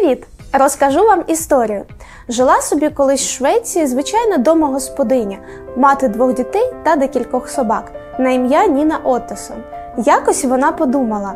Привіт! Розкажу вам історію. Жила собі колись в Швеції звичайна домогосподиня, мати 2 дітей та декількох собак, на ім'я Ніна Оттосон. Якось вона подумала,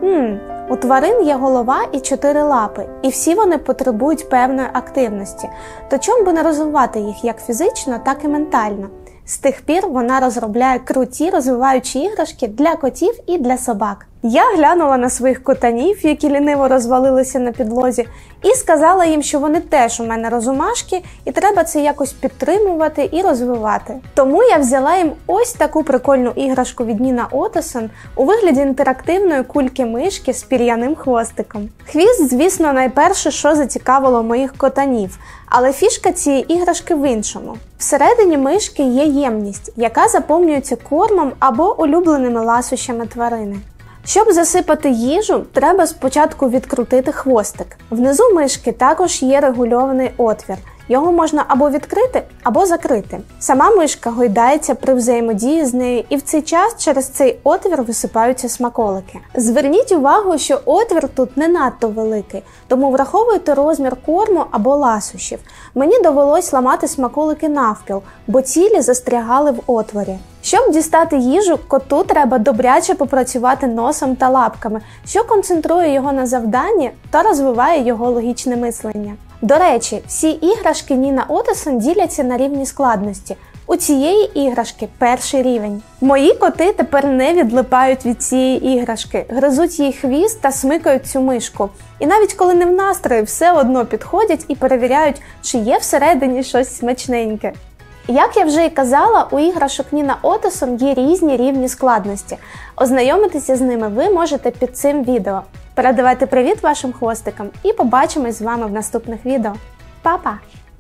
у тварин є голова і 4 лапи, і всі вони потребують певної активності, то чому би не розвивати їх як фізично, так і ментально? З тих пір вона розробляє круті розвиваючі іграшки для котів і для собак. Я глянула на своїх котанів, які ліниво розвалилися на підлозі, і сказала їм, що вони теж у мене розумашки, і треба це якось підтримувати і розвивати. Тому я взяла їм ось таку прикольну іграшку від Ніна Оттосон у вигляді інтерактивної кульки-мишки з пір'яним хвостиком. Хвіст, звісно, найперше, що зацікавило моїх котанів, але фішка цієї іграшки в іншому. Всередині мишки є ємність, яка заповнюється кормом або улюбленими ласощами тварини. Щоб засипати їжу, треба спочатку відкрутити хвостик. Внизу мишки також є регульований отвір. Його можна або відкрити, або закрити. Сама мишка гойдається при взаємодії з нею, і в цей час через цей отвір висипаються смаколики. Зверніть увагу, що отвір тут не надто великий, тому враховуйте розмір корму або ласощів. Мені довелось ламати смаколики навпіл, бо цілі застрягали в отворі. Щоб дістати їжу, коту треба добряче попрацювати носом та лапками, що концентрує його на завданні та розвиває його логічне мислення. До речі, всі іграшки Ніна Оттосон діляться на рівні складності. У цієї іграшки 1-й рівень. Мої коти тепер не відлипають від цієї іграшки, гризуть їй хвіст та смикають цю мишку. І навіть коли не в настрої, все одно підходять і перевіряють, чи є всередині щось смачненьке. Як я вже і казала, у іграшок Ніна Оттосон є різні рівні складності. Ознайомитися з ними ви можете під цим відео. Передавайте привіт вашим хвостикам і побачимось з вами в наступних відео. Па-па!